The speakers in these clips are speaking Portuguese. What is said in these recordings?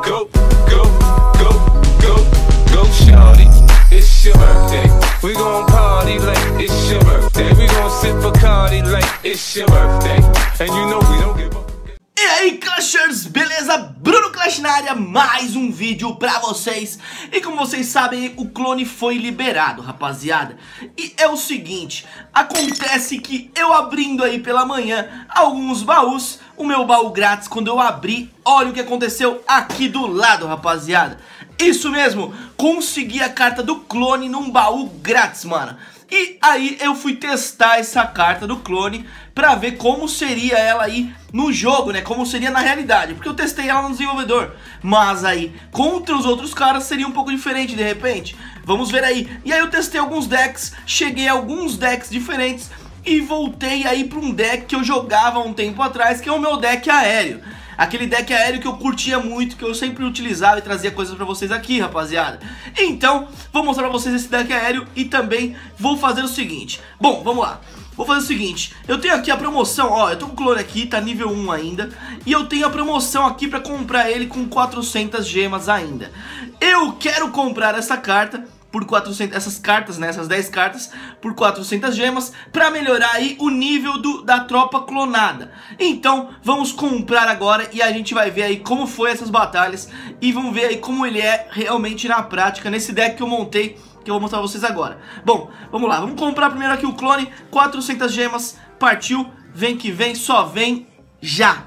Go, go, go, go, go, shawty. It's your birthday. We gon' party like it's your birthday. We gon' sip Bacardi like it's your birthday. And you know we don't give up. E aí, Clashers, beleza? Bruno Clash na área, mais um vídeo pra vocês. E como vocês sabem, o clone foi liberado, rapaziada. E é o seguinte, acontece que eu abrindo aí pela manhã alguns baús, o meu baú grátis, quando eu abri, olha o que aconteceu aqui do lado, rapaziada. Isso mesmo, consegui a carta do clone num baú grátis, mano. E aí eu fui testar essa carta do clone pra ver como seria ela aí no jogo, né? Como seria na realidade, porque eu testei ela no desenvolvedor. Mas aí, contra os outros caras seria um pouco diferente de repente. Vamos ver aí. E aí eu testei alguns decks, cheguei a alguns decks diferentes e voltei aí pra um deck que eu jogava há um tempo atrás, que é o meu deck aéreo. Aquele deck aéreo que eu curtia muito, que eu sempre utilizava e trazia coisas pra vocês aqui, rapaziada. Então, vou mostrar pra vocês esse deck aéreo e também vou fazer o seguinte. Bom, vamos lá. Vou fazer o seguinte, eu tenho aqui a promoção, ó, eu tô com o clone aqui, tá nível 1 ainda. E eu tenho a promoção aqui pra comprar ele com 400 gemas ainda. Eu quero comprar essa carta por 400, essas cartas, né, essas 10 cartas por 400 gemas pra melhorar aí o nível da tropa clonada. Então vamos comprar agora e a gente vai ver aí como foi essas batalhas e vamos ver aí como ele é realmente na prática nesse deck que eu montei, que eu vou mostrar pra vocês agora. Bom, vamos lá, vamos comprar primeiro aqui o clone, 400 gemas, partiu, vem que vem, só vem já.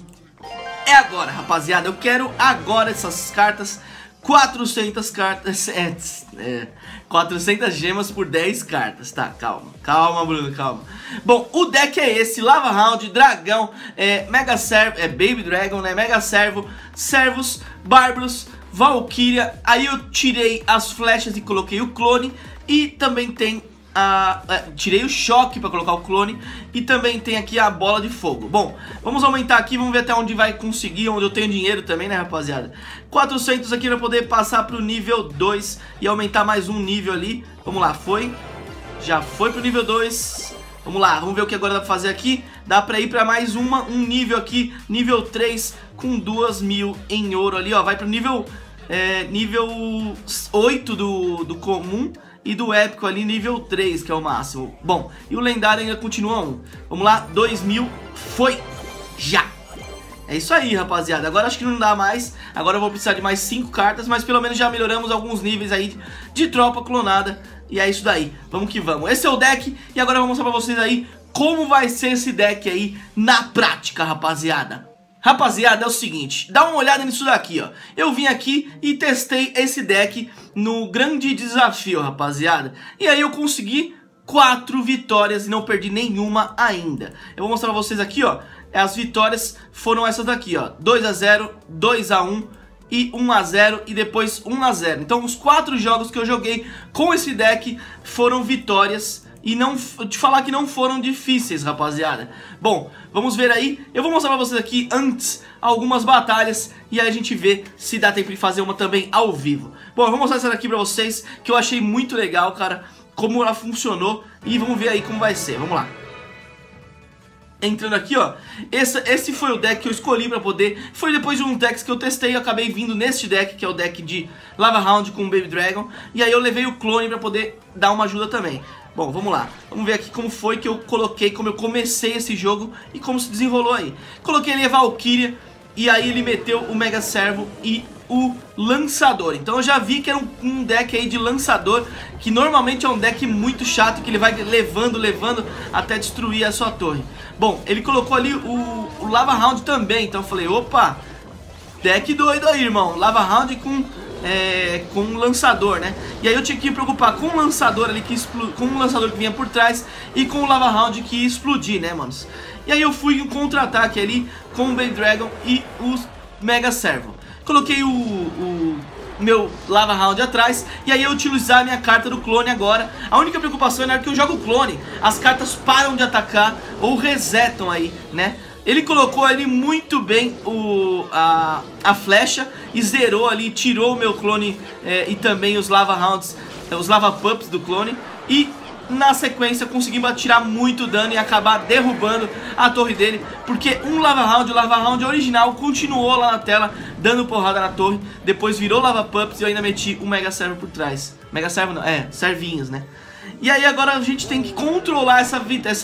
É agora, rapaziada, eu quero agora essas cartas. 400 cartas, 400 gemas por 10 cartas, tá, calma Bruno, calma. Bom, o deck é esse, Lava Round, Dragão, Mega Servo, Baby Dragon, né, Mega Servo, Servos, Bárbaros, Valkyria. Aí eu tirei as flechas e coloquei o clone. E também tem tirei o choque pra colocar o clone. E também tem aqui a bola de fogo. Bom, vamos aumentar aqui, vamos ver até onde vai conseguir, onde eu tenho dinheiro também, né, rapaziada. 400 aqui pra poder passar pro nível 2 e aumentar mais um nível ali. Vamos lá, foi. Já foi pro nível 2. Vamos lá, vamos ver o que agora dá pra fazer aqui. Dá pra ir pra mais um nível aqui, nível 3, com 2.000 em ouro ali, ó. Vai pro nível 8 do comum. E do épico ali, nível 3, que é o máximo. Bom, e o lendário ainda continua 1. Vamos lá, 2.000, foi, já. É isso aí, rapaziada, agora acho que não dá mais. Agora eu vou precisar de mais 5 cartas, mas pelo menos já melhoramos alguns níveis aí de tropa clonada. E é isso daí, vamos que vamos. Esse é o deck, e agora eu vou mostrar pra vocês aí como vai ser esse deck aí na prática, rapaziada. Rapaziada, é o seguinte, dá uma olhada nisso daqui, ó. Eu vim aqui e testei esse deck no grande desafio, rapaziada. E aí eu consegui 4 vitórias e não perdi nenhuma ainda. Eu vou mostrar pra vocês aqui, ó. As vitórias foram essas daqui, ó. 2-0, 2-1 e 1-0 e depois 1-0. Então os 4 jogos que eu joguei com esse deck foram vitórias. E não te falar que não foram difíceis, rapaziada. Bom, vamos ver aí. Eu vou mostrar pra vocês aqui antes algumas batalhas e aí a gente vê se dá tempo de fazer uma também ao vivo. Bom, eu vou mostrar essa daqui pra vocês, que eu achei muito legal, cara, como ela funcionou. E vamos ver aí como vai ser, vamos lá. Entrando aqui, ó, esse foi o deck que eu escolhi pra poder. Foi depois de um decks que eu testei, eu acabei vindo neste deck, que é o deck de Lava Round com Baby Dragon. E aí eu levei o clone pra poder dar uma ajuda também. Bom, vamos lá, vamos ver aqui como foi que eu coloquei, como eu comecei esse jogo e como se desenrolou aí. Coloquei ali a Valkyria e aí ele meteu o Mega Servo e o Lançador. Então eu já vi que era um deck aí de Lançador, que normalmente é um deck muito chato, que ele vai levando até destruir a sua torre. Bom, ele colocou ali o Lava Round também, então eu falei, opa, deck doido aí, irmão, Lava Round com um lançador, né? E aí eu tinha que me preocupar com o lançador ali, com o lançador que vinha por trás e com o Lava Round que ia explodir, né, manos? E aí eu fui em um contra-ataque ali com o Baby Dragon e o Mega Servo. Coloquei o meu Lava Round atrás e aí eu utilizar a minha carta do clone agora. A única preocupação é na hora que eu jogo o clone, as cartas param de atacar ou resetam aí, né? Ele colocou ali muito bem a flecha e zerou ali, tirou o meu clone e também os Lava Rounds, os Lava Pups do clone. E na sequência conseguimos tirar muito dano e acabar derrubando a torre dele, porque o Lava Round original continuou lá na tela, dando porrada na torre, depois virou Lava Pups e eu ainda meti o Mega Servo por trás. Mega Servo não, servinhos, né? E aí agora a gente tem que controlar essa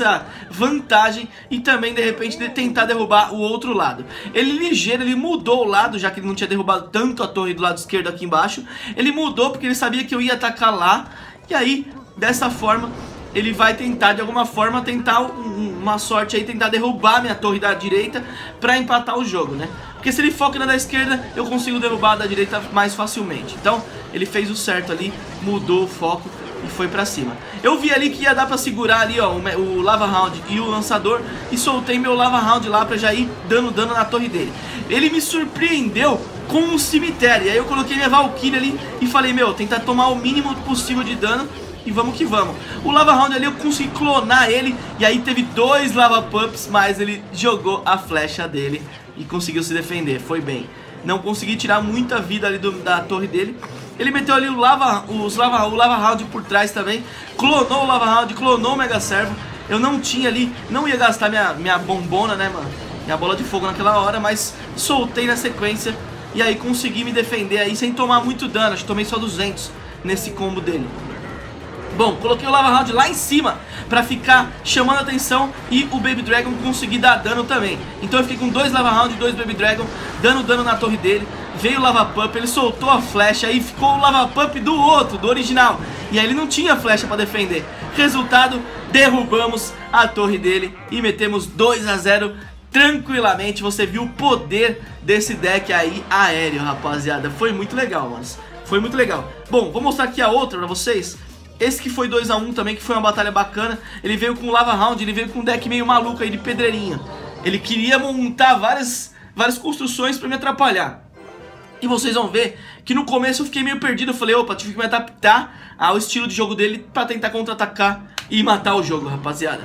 vantagem e também de repente tentar derrubar o outro lado. Ele ligeiro, ele mudou o lado, já que ele não tinha derrubado tanto a torre do lado esquerdo aqui embaixo. Ele mudou porque ele sabia que eu ia atacar lá. E aí, dessa forma, ele vai tentar de alguma forma, tentar uma sorte aí, tentar derrubar a minha torre da direita pra empatar o jogo, né? Porque se ele foca na da esquerda, eu consigo derrubar a da direita mais facilmente. Então, ele fez o certo ali, mudou o foco e foi pra cima. Eu vi ali que ia dar pra segurar ali, ó, o Lava Round e o lançador, e soltei meu Lava Round lá pra já ir dando dano na torre dele. Ele me surpreendeu com um cemitério, e aí eu coloquei minha Valkyrie ali e falei, meu, tentar tomar o mínimo possível de dano e vamos que vamos. O Lava Round ali eu consegui clonar ele, e aí teve 2 Lava Pups, mas ele jogou a flecha dele e conseguiu se defender, foi bem. Não consegui tirar muita vida ali da torre dele. Ele meteu ali o Lava Round por trás também, clonou o Lava Round, clonou o Mega Servo. Eu não tinha ali, não ia gastar minha bombona, né, mano, minha bola de fogo naquela hora, mas soltei na sequência e aí consegui me defender aí sem tomar muito dano. Acho que tomei só 200 nesse combo dele. Bom, coloquei o Lava Round lá em cima pra ficar chamando a atenção e o Baby Dragon conseguir dar dano também. Então eu fiquei com 2 Lava Round e 2 Baby Dragon dando dano na torre dele. Veio o Lava Pup, ele soltou a flecha, aí ficou o Lava Pup do outro, do original. E aí ele não tinha flecha pra defender. Resultado, derrubamos a torre dele e metemos 2 a 0 tranquilamente. Você viu o poder desse deck aí aéreo, rapaziada. Foi muito legal, mano. Foi muito legal. Bom, vou mostrar aqui a outra pra vocês. Esse que foi 2 a 1 também, que foi uma batalha bacana. Ele veio com Lava Round, ele veio com um deck meio maluco aí de pedreirinha. Ele queria montar várias construções pra me atrapalhar. E vocês vão ver que no começo eu fiquei meio perdido. Eu falei, opa, tive que me adaptar ao estilo de jogo dele pra tentar contra-atacar e matar o jogo, rapaziada.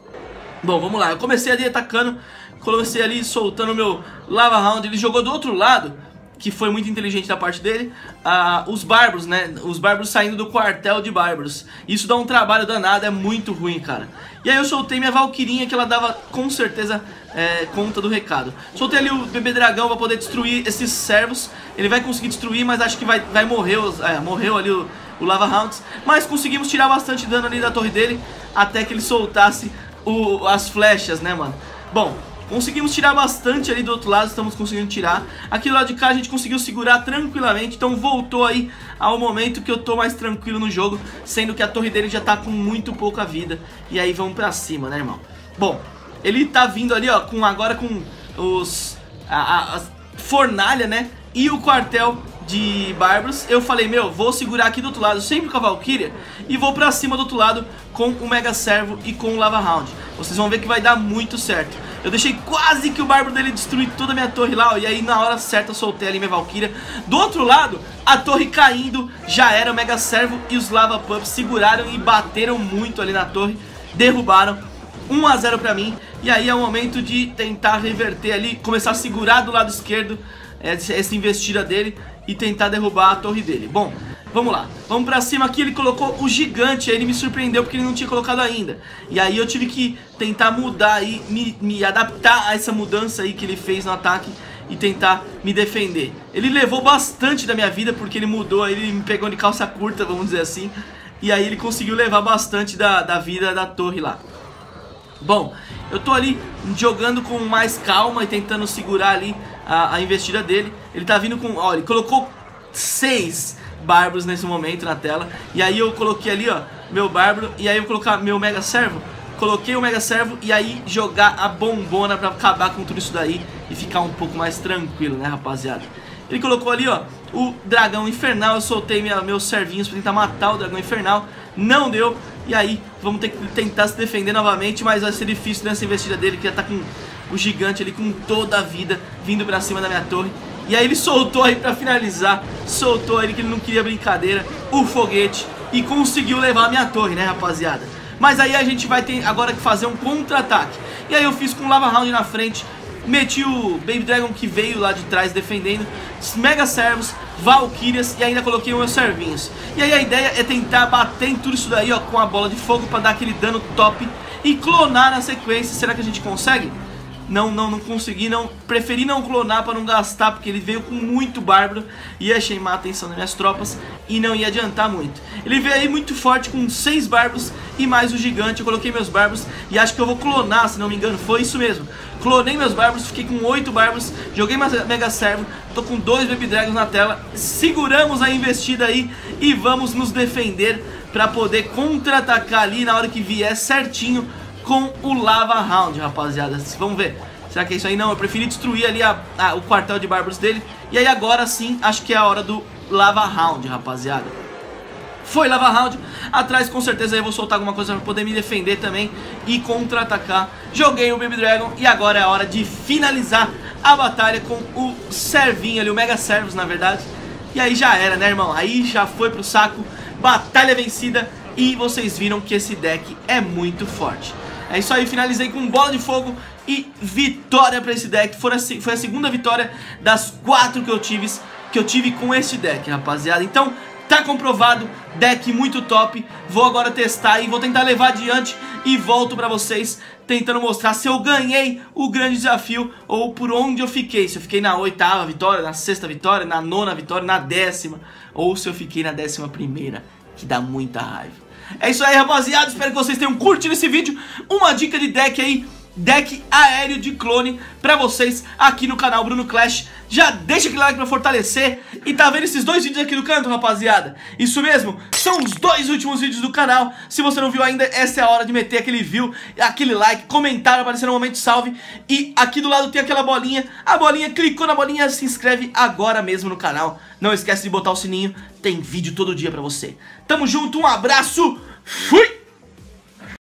Bom, vamos lá, eu comecei ali atacando, comecei ali soltando o meu Lava Round. Ele jogou do outro lado, que foi muito inteligente da parte dele, os bárbaros, né? Os bárbaros saindo do quartel de bárbaros. Isso dá um trabalho danado, é muito ruim, cara. E aí eu soltei minha Valkyrinha, que ela dava com certeza conta do recado. Soltei ali o bebê dragão pra poder destruir esses servos. Ele vai conseguir destruir, mas acho que vai morrer. Morreu ali o Lava Rounds. Mas conseguimos tirar bastante dano ali da torre dele, até que ele soltasse as flechas, né, mano? Bom, conseguimos tirar bastante ali do outro lado, estamos conseguindo tirar. Aqui do lado de cá a gente conseguiu segurar tranquilamente, então voltou aí ao momento que eu tô mais tranquilo no jogo, sendo que a torre dele já tá com muito pouca vida. E aí vamos pra cima, né, irmão? Bom, ele tá vindo ali, ó, agora com a fornalha, né, e o quartel de bárbaros. Eu falei, meu, vou segurar aqui do outro lado sempre com a Valkyria e vou pra cima do outro lado com o Mega Servo e com o Lava Round. Vocês vão ver que vai dar muito certo. Eu deixei quase que o bárbaro dele destruir toda a minha torre lá, ó, e aí na hora certa eu soltei ali minha Valkyria. Do outro lado, a torre caindo, já era o Mega Servo e os Lava Pups seguraram e bateram muito ali na torre, derrubaram. 1 a 0 pra mim. E aí é o momento de tentar reverter ali, começar a segurar do lado esquerdo essa investida dele e tentar derrubar a torre dele. Bom, vamos lá, vamos pra cima aqui. Ele colocou o gigante, aí ele me surpreendeu porque ele não tinha colocado ainda. E aí eu tive que tentar mudar aí, me adaptar a essa mudança aí que ele fez no ataque e tentar me defender. Ele levou bastante da minha vida porque ele mudou, aí ele me pegou de calça curta, vamos dizer assim. E aí ele conseguiu levar bastante da vida da torre lá. Bom, eu tô ali jogando com mais calma e tentando segurar ali a investida dele. Ele tá vindo com, ó, ele colocou 6 bárbaros nesse momento na tela. E aí eu coloquei ali, ó, meu bárbaro. E aí eu vou colocar meu Mega Servo. Coloquei o Mega Servo e aí jogar a bombona pra acabar com tudo isso daí e ficar um pouco mais tranquilo, né, rapaziada? Ele colocou ali, ó, o dragão infernal. Eu soltei meus servinhos pra tentar matar o dragão infernal. Não deu. E aí vamos ter que tentar se defender novamente, mas vai ser difícil nessa investida dele, que já tá com o gigante ali com toda a vida vindo pra cima da minha torre. E aí ele soltou aí pra finalizar, soltou aí que ele não queria brincadeira, o foguete, e conseguiu levar a minha torre, né, rapaziada? Mas aí a gente vai ter agora que fazer um contra-ataque. E aí eu fiz com o Lava Round na frente, meti o Baby Dragon que veio lá de trás defendendo, Mega Servos, Valkyrias e ainda coloquei meus servinhos. E aí a ideia é tentar bater em tudo isso daí, ó, com a bola de fogo pra dar aquele dano top e clonar na sequência. Será que a gente consegue? Não consegui, preferi não clonar pra não gastar, porque ele veio com muito bárbaro, ia chamar a atenção das minhas tropas e não ia adiantar muito. Ele veio aí muito forte com 6 bárbaros e mais o gigante. Eu coloquei meus bárbaros e acho que eu vou clonar, se não me engano, foi isso mesmo. Clonei meus bárbaros, fiquei com 8 bárbaros, joguei mega servo, tô com 2 baby dragons na tela. Seguramos a investida aí e vamos nos defender pra poder contra-atacar ali na hora que vier certinho com o Lava Round, rapaziada. Vamos ver. Será que é isso aí? Não, eu preferi destruir ali o quartel de bárbaros dele. E aí agora sim, acho que é a hora do Lava Round, rapaziada. Foi Lava Round. Atrás com certeza eu vou soltar alguma coisa pra poder me defender também e contra-atacar. Joguei o Baby Dragon e agora é a hora de finalizar a batalha com o servinho ali, o Mega Servos na verdade. E aí já era, né, irmão? Aí já foi pro saco. Batalha vencida. E vocês viram que esse deck é muito forte. É isso aí, finalizei com bola de fogo e vitória pra esse deck. Foi a segunda vitória das 4 que eu tive com esse deck, rapaziada. Então, tá comprovado, deck muito top. Vou agora testar e vou tentar levar adiante e volto pra vocês tentando mostrar se eu ganhei o grande desafio ou por onde eu fiquei. Se eu fiquei na 8ª vitória, na 6ª vitória, na 9ª vitória, na 10ª ou se eu fiquei na 11ª, que dá muita raiva. É isso aí, rapaziada, espero que vocês tenham curtido esse vídeo. Uma dica de deck aí, deck aéreo de clone pra vocês aqui no canal Bruno Clash. Já deixa aquele like pra fortalecer. E tá vendo esses 2 vídeos aqui no canto, rapaziada? Isso mesmo, são os 2 últimos vídeos do canal. Se você não viu ainda, essa é a hora de meter aquele view, aquele like, comentário, aparecer no momento salve. E aqui do lado tem aquela bolinha. A bolinha, clicou na bolinha, se inscreve agora mesmo no canal. Não esquece de botar o sininho, tem vídeo todo dia pra você. Tamo junto, um abraço, fui!